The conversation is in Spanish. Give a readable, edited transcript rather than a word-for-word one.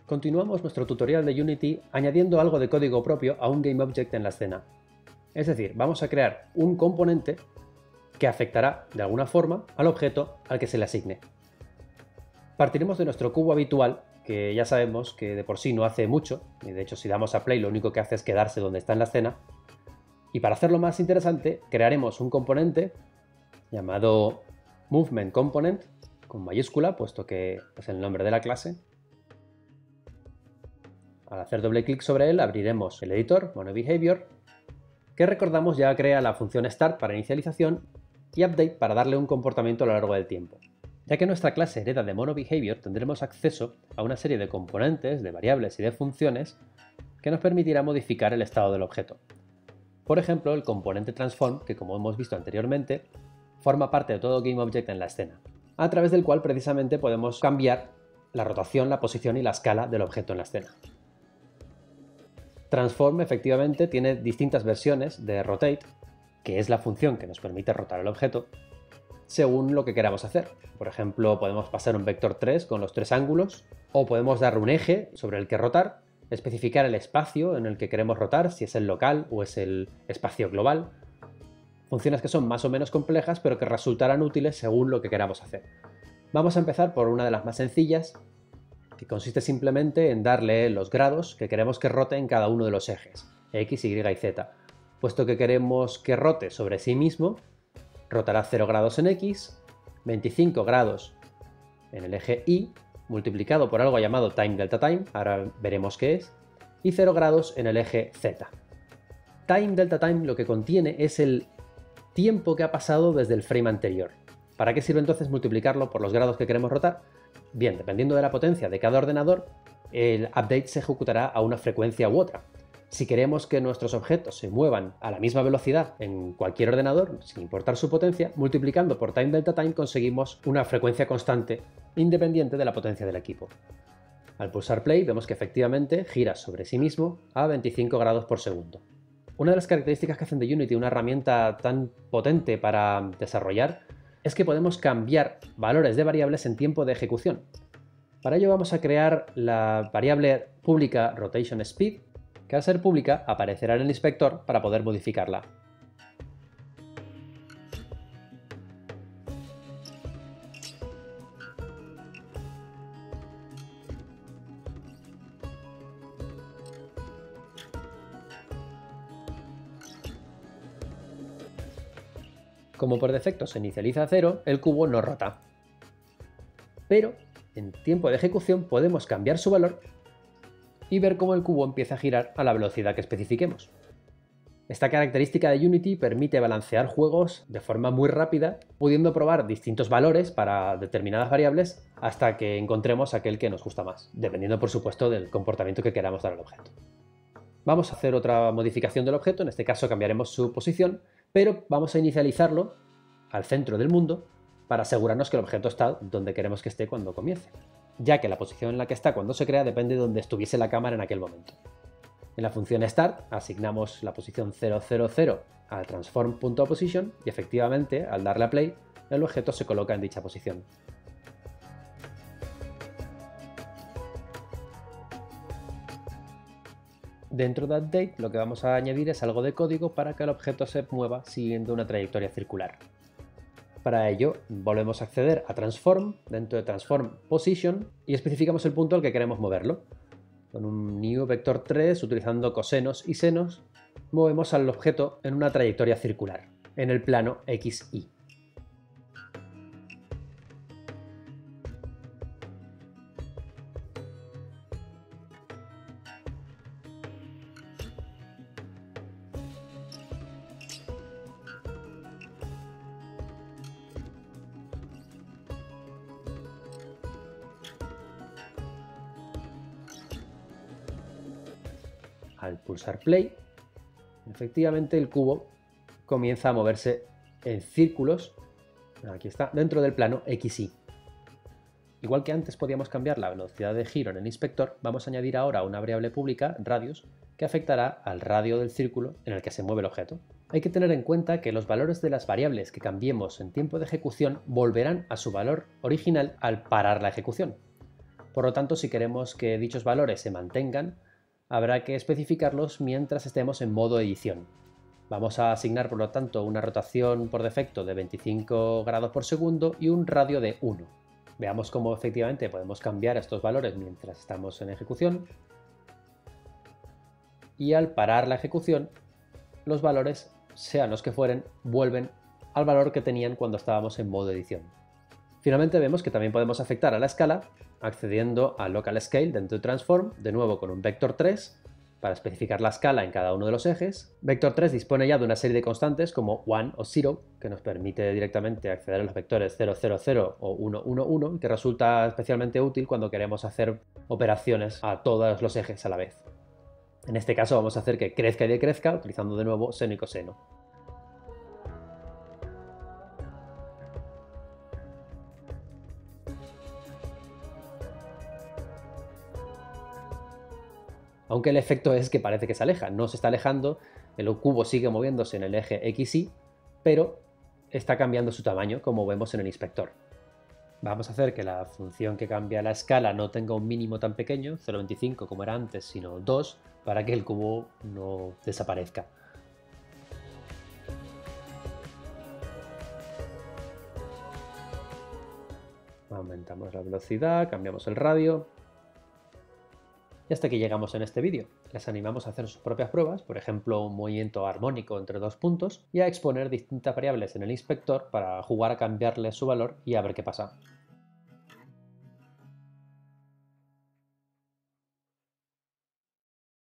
Continuamos nuestro tutorial de Unity añadiendo algo de código propio a un GameObject en la escena. Es decir, vamos a crear un componente que afectará de alguna forma al objeto al que se le asigne. Partiremos de nuestro cubo habitual, que ya sabemos que de por sí no hace mucho, y de hecho si damos a play lo único que hace es quedarse donde está en la escena. Y para hacerlo más interesante, crearemos un componente llamado Movement Component, con mayúscula, puesto que es el nombre de la clase. Al hacer doble clic sobre él, abriremos el editor, MonoBehavior, que recordamos ya crea la función start para inicialización y update para darle un comportamiento a lo largo del tiempo. Ya que nuestra clase hereda de MonoBehavior, tendremos acceso a una serie de componentes, de variables y de funciones que nos permitirá modificar el estado del objeto. Por ejemplo, el componente transform, que como hemos visto anteriormente, forma parte de todo GameObject en la escena, a través del cual precisamente podemos cambiar la rotación, la posición y la escala del objeto en la escena. Transform efectivamente tiene distintas versiones de rotate, que es la función que nos permite rotar el objeto, según lo que queramos hacer. Por ejemplo, podemos pasar un vector 3 con los tres ángulos, o podemos dar un eje sobre el que rotar, especificar el espacio en el que queremos rotar, si es el local o es el espacio global. Funciones que son más o menos complejas, pero que resultarán útiles según lo que queramos hacer. Vamos a empezar por una de las más sencillas, que consiste simplemente en darle los grados que queremos que rote en cada uno de los ejes, X, Y y Z. Puesto que queremos que rote sobre sí mismo, rotará 0 grados en X, 25 grados en el eje Y, multiplicado por algo llamado time delta time, ahora veremos qué es, y 0 grados en el eje Z. Time delta time lo que contiene es el tiempo que ha pasado desde el frame anterior. ¿Para qué sirve entonces multiplicarlo por los grados que queremos rotar? Bien, dependiendo de la potencia de cada ordenador, el update se ejecutará a una frecuencia u otra. Si queremos que nuestros objetos se muevan a la misma velocidad en cualquier ordenador, sin importar su potencia, multiplicando por time delta time conseguimos una frecuencia constante independiente de la potencia del equipo. Al pulsar play vemos que efectivamente gira sobre sí mismo a 25 grados por segundo. Una de las características que hacen de Unity una herramienta tan potente para desarrollar es que podemos cambiar valores de variables en tiempo de ejecución. Para ello vamos a crear la variable pública Rotation Speed, que al ser pública aparecerá en el inspector para poder modificarla. Como por defecto se inicializa a 0, el cubo no rota. Pero en tiempo de ejecución podemos cambiar su valor y ver cómo el cubo empieza a girar a la velocidad que especifiquemos. Esta característica de Unity permite balancear juegos de forma muy rápida, pudiendo probar distintos valores para determinadas variables hasta que encontremos aquel que nos gusta más, dependiendo por supuesto del comportamiento que queramos dar al objeto. Vamos a hacer otra modificación del objeto, en este caso cambiaremos su posición, pero vamos a inicializarlo al centro del mundo para asegurarnos que el objeto está donde queremos que esté cuando comience, ya que la posición en la que está cuando se crea depende de donde estuviese la cámara en aquel momento. En la función start asignamos la posición 000 al transform.position y efectivamente, al darle a play, el objeto se coloca en dicha posición. Dentro de update lo que vamos a añadir es algo de código para que el objeto se mueva siguiendo una trayectoria circular. Para ello volvemos a acceder a Transform, dentro de Transform Position, y especificamos el punto al que queremos moverlo. Con un new vector 3, utilizando cosenos y senos, movemos al objeto en una trayectoria circular, en el plano XY. Al pulsar play, efectivamente el cubo comienza a moverse en círculos, aquí está, dentro del plano XY. Igual que antes podíamos cambiar la velocidad de giro en el inspector, vamos a añadir ahora una variable pública, radius, que afectará al radio del círculo en el que se mueve el objeto. Hay que tener en cuenta que los valores de las variables que cambiemos en tiempo de ejecución volverán a su valor original al parar la ejecución. Por lo tanto, si queremos que dichos valores se mantengan, habrá que especificarlos mientras estemos en modo edición. Vamos a asignar, por lo tanto, una rotación por defecto de 25 grados por segundo y un radio de 1. Veamos cómo efectivamente podemos cambiar estos valores mientras estamos en ejecución. Y al parar la ejecución, los valores, sean los que fueren, vuelven al valor que tenían cuando estábamos en modo edición. Finalmente vemos que también podemos afectar a la escala accediendo a Local Scale dentro de Transform, de nuevo con un vector 3, para especificar la escala en cada uno de los ejes. Vector 3 dispone ya de una serie de constantes como 1 o 0, que nos permite directamente acceder a los vectores 0, 0, 0 o 1, 1, 1, que resulta especialmente útil cuando queremos hacer operaciones a todos los ejes a la vez. En este caso vamos a hacer que crezca y decrezca utilizando de nuevo seno y coseno. Aunque el efecto es que parece que se aleja, no se está alejando, el cubo sigue moviéndose en el eje XY, pero está cambiando su tamaño, como vemos en el inspector. Vamos a hacer que la función que cambia la escala no tenga un mínimo tan pequeño, 0,25 como era antes, sino 2, para que el cubo no desaparezca. Aumentamos la velocidad, cambiamos el radio. Y hasta aquí llegamos en este vídeo. Les animamos a hacer sus propias pruebas, por ejemplo un movimiento armónico entre dos puntos, y a exponer distintas variables en el inspector para jugar a cambiarle su valor y a ver qué pasa.